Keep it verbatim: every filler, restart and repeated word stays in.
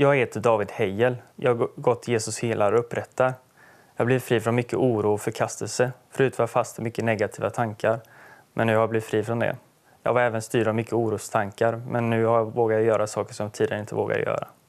Jag heter David Hejel. Jag har gått Jesus helar och upprättar. Jag blev fri från mycket oro och förkastelse. Förut var jag fast i mycket negativa tankar. Men nu har jag blivit fri från det. Jag var även styrd av mycket orostankar. Men nu har jag vågat göra saker som tidigare inte vågade göra.